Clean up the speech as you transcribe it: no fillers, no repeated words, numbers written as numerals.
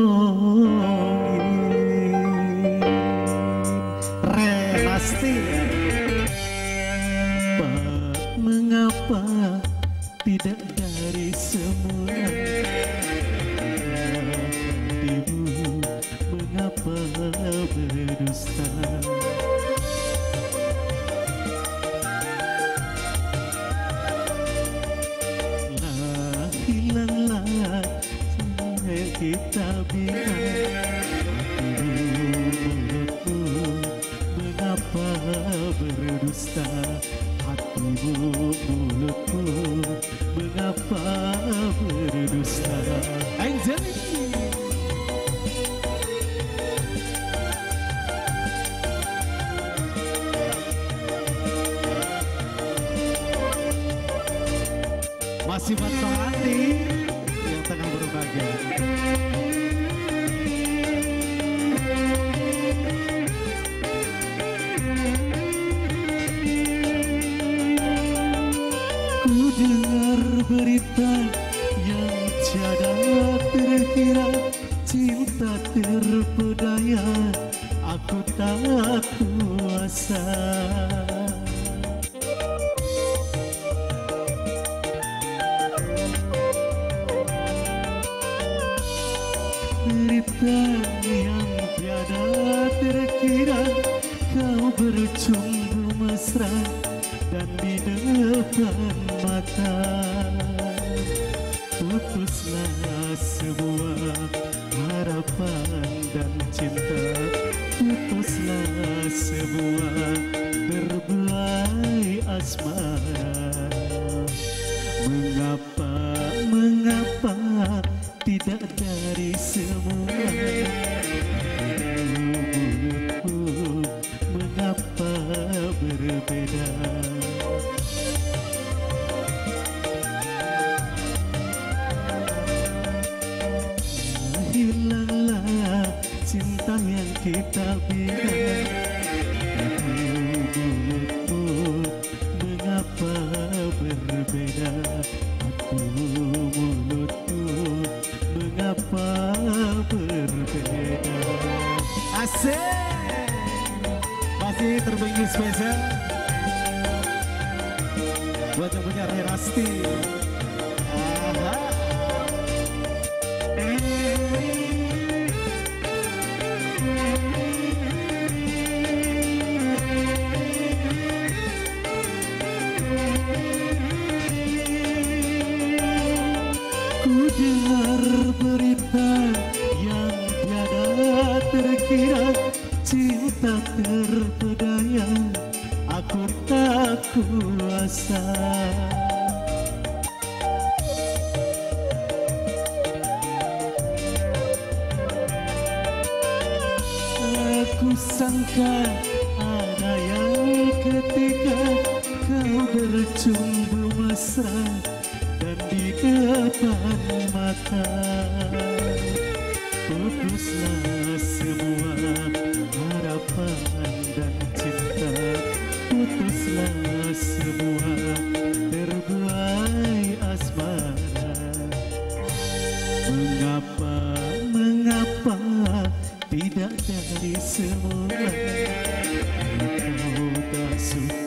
Renasti. Pak, mengapa tidak dari semula hatimu, mengapa berdusta? Lah hilanglah kita bilang mulutmu, mengapa berdusta? Hatimu, mulutmu, mengapa berdusta? Angelina. Masih buat Bang Andi yang tengah berbahagia. Ku dengar berita yang tiada terkira, cinta terpedaya, aku tak kuasa. Berita yang tiada terkira, kau bercumbu mesra dan di depan mata. Putuslah sebuah harapan dan cinta, putuslah sebuah berbuai asmara. Mengapa, mengapa tidak dari semula mulutmu, mengapa berbeda? Hilanglah cinta yang kita bina, mulutmu, mengapa berbeda? Mulutmu, mengapa berbeda? Asik, masih terbanggi spesial buat yang punya Renasti. Ku dengar berita yang tiada terkira, cinta terpedaya, aku tak kuasa. Aku sangka ada yang ketika kau bercumbu mesra dan di depan mata. Putuslah sebuah harapan dan cinta, putuslah sebuah terbuai asmara. Mengapa, mengapa tidak dari semula kau tak suka?